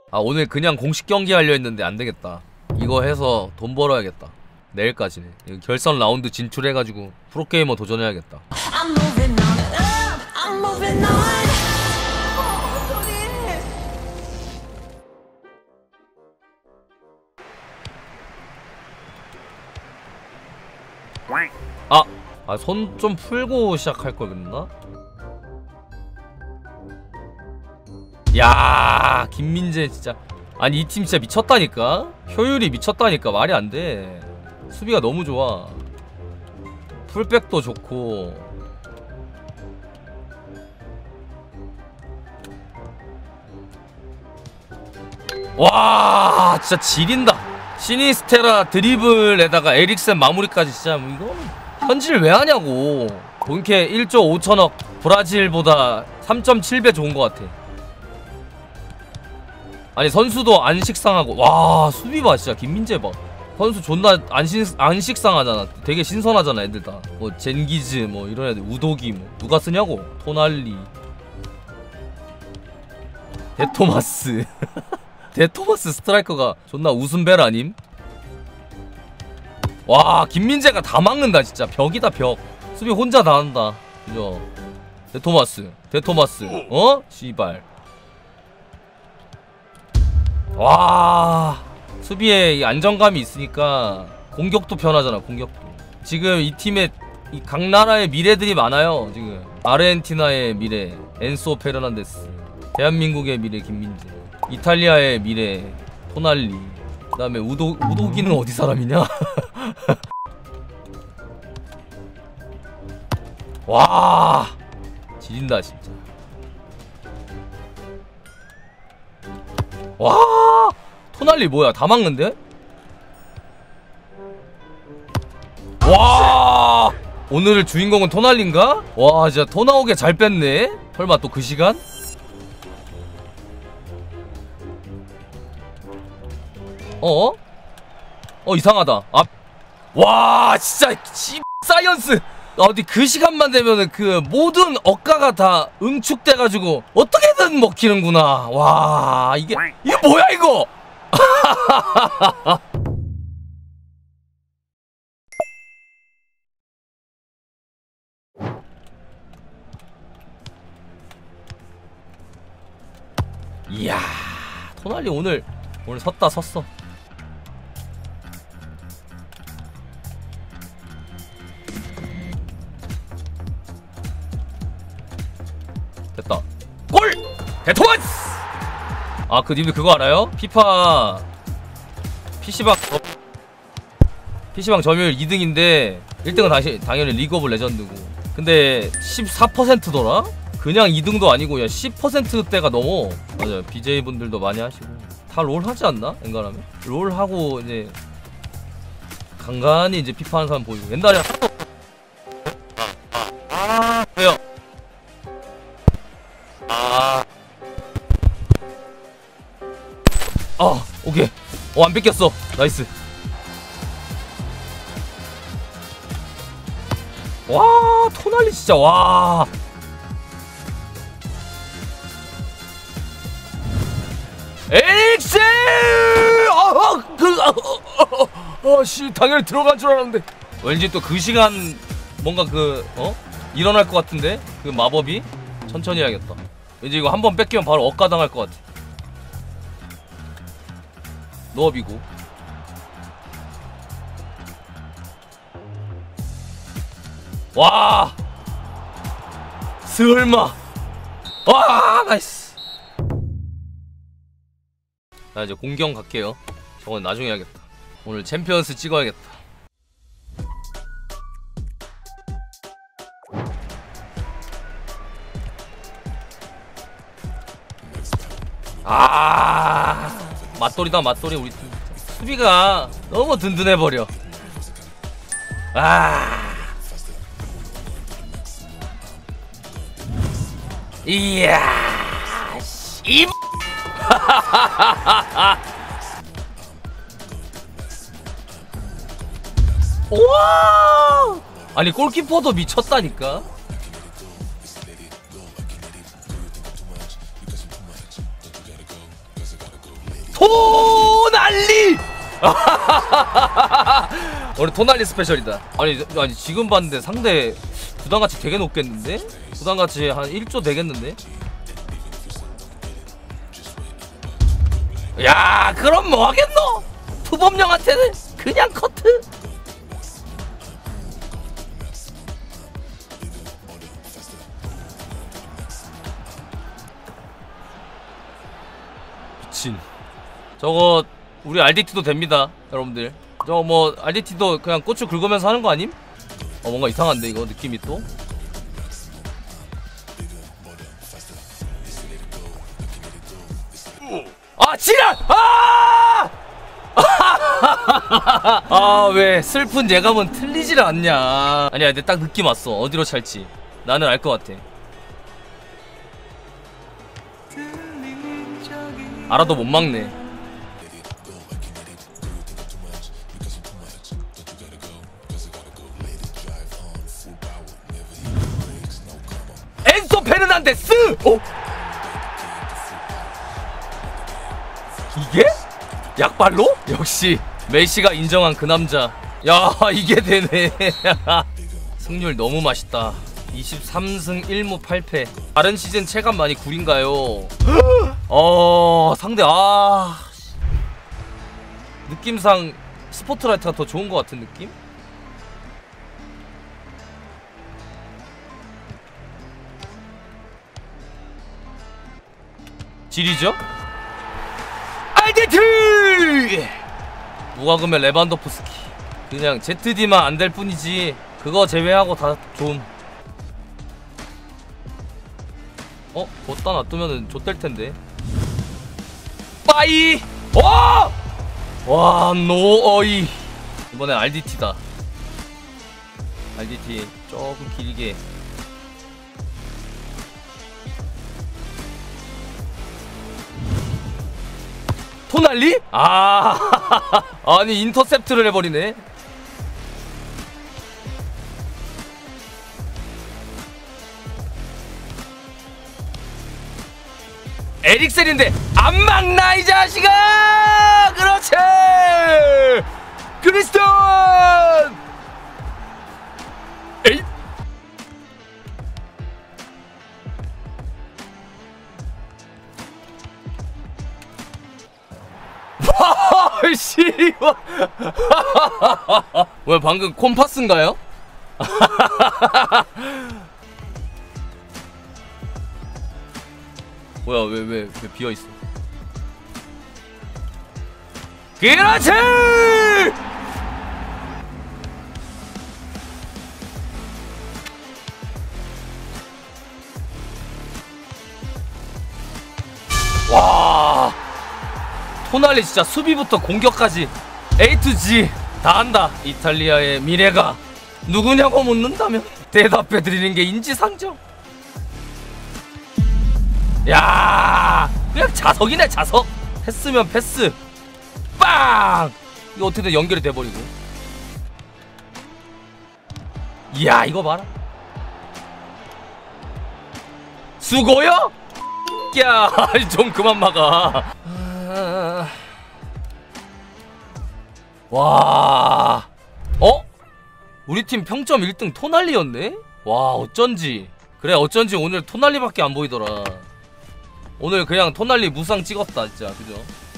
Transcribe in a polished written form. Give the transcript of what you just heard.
아 오늘 그냥 공식 경기 하려 했는데 안되겠다. 이거 해서 돈 벌어야겠다. 내일까지네. 결선 라운드 진출해가지고 프로게이머 도전해야겠다. 손 좀 풀고 시작할 걸 그랬나? 야, 김민재 진짜. 아니 이 팀 진짜 미쳤다니까? 효율이 미쳤다니까. 말이 안 돼. 수비가 너무 좋아. 풀백도 좋고. 와, 진짜 지린다. 시니스테라 드리블에다가 에릭센 마무리까지 진짜 뭐 이거 현질 왜 하냐고. 본캐 1조 5천억 브라질보다 3.7배 좋은 것 같아. 아니 선수도 안 식상하고. 와 수비 봐 진짜. 김민재 봐. 선수 존나 안 식상하잖아. 되게 신선하잖아 애들 다. 뭐 젠기즈 뭐 이런 애들. 우도기 뭐 누가 쓰냐고. 토날리 데토마스 데토마스 스트라이커가 존나 웃음벨 아님? 와 김민재가 다 막는다 진짜. 벽이다 벽. 수비 혼자 다 한다. 그죠? 데토마스 어? 씨발. 와 수비에 이 안정감이 있으니까 공격도 편하잖아. 공격도. 지금 이 팀에 이 각 나라의 미래들이 많아요. 지금 아르헨티나의 미래 엔소 페르난데스, 대한민국의 미래 김민재, 이탈리아의 미래 토날리, 그 다음에 우도기는 어디 사람이냐? 와 지린다 진짜. 와 토날리 뭐야 다 막는데? 와 오늘 주인공은 토날리인가? 와 진짜 토 나오게 잘 뺐네. 설마 또 그 시간? 이상하다. 와 진짜 사이언스. 어디 그 시간만 되면은 그 모든 억가가 다 응축돼가지고 어떻게든 먹히는구나. 와 이게 뭐야 이거. 이야 토날리 오늘 섰어. 됐다. 골! 데토마스! 그 님들 그거 알아요? 피파 PC방 점유율 2등인데 1등은 당연히 리그 오브 레전드고. 근데 14%더라? 그냥 2등도 아니고 야 10%대가 넘어. 맞아요. BJ분들도 많이 하시고 다 롤 하지 않나? 엔간하면 롤 하고 이제 간간히 이제 피파 하는 사람 보이고. 옛날에 왜요? 오케이. 안 뺏겼어. 나이스. 와 토날리 진짜. 와 에릭센! 씨 당연히 들어간 줄 알았는데. 왠지 또 그 시간 뭔가 일어날 것 같은데 그 마법이. 천천히 해야겠다. 왠지 이거 한번 뺏기면 바로 억가당할 것 같아. 노업이고. 와 설마. 와 나이스. 나 이제 공경 갈게요. 저건 나중에 해야겠다. 오늘 챔피언스 찍어야겠다. 맞돌이다 맞돌이. 우리 팀 수비가 너무 든든해버려. 이야 씨. 와 아니 골키퍼도 미쳤다니까. 토날리! 오늘 토날리 스페셜이다. 아니 지금 봤는데 상대 부담가치 되게 높겠는데? 부담가치 한 1조 되겠는데? 야, 그럼 뭐 하겠노? 투범령한테는 그냥 커트. 미친. 저거 우리 RDT도 됩니다, 여러분들. 저거 뭐 RDT도 그냥 고추 긁으면서 하는 거 아님? 뭔가 이상한데 이거 느낌이 또. 아, 지랄! 아! 아, 왜 슬픈 예감은 틀리질 않냐. 아니야, 근데 딱 느낌 왔어. 어디로 찰지 나는 알 것 같아. 알아도 못 막네. 엔소 페르난데스! 오! 이게? 약발로? 역시 메시가 인정한 그 남자. 야, 이게 되네. 승률 너무 맛있다. 23승 1무 8패. 다른 시즌 체감 많이 구린가요? 상대 느낌상 스포트라이트가 더 좋은 것 같은 느낌? 질이죠? RDT! 무과금의 레반도프스키. 그냥 ZD만 안 될 뿐이지 그거 제외하고 다 좀. 걷다 놔두면은 좆될텐데. 빠이! 와, 노어이. 이번엔 RDT다. RDT 조금 길게. 토날리? 아니 인터셉트를 해버리네. 에릭센인데 안 막나 이 자식아. 그렇지. 크리스턴. 에잇. 씨발. 왜 방금 콤파스인가요? 뭐야, 왜 비어있어? 그렇지! 와, 토날리 진짜 수비부터 공격까지 A to G 다 한다. 이탈리아의 미래가 누구냐고 묻는다면 대답해드리는 게 인지상정. 야, 그냥 자석이네, 자석. 했으면 패스. 빵! 이거 어떻게든 연결이 돼버리고. 이야, 이거 봐라. 수고요? 야, 좀 그만 막아. 와. 우리 팀 평점 1등 토날리였네? 와, 어쩐지. 그래, 어쩐지 오늘 토날리밖에 안 보이더라. 오늘 그냥 토날리 무쌍 찍었다 진짜. 그죠?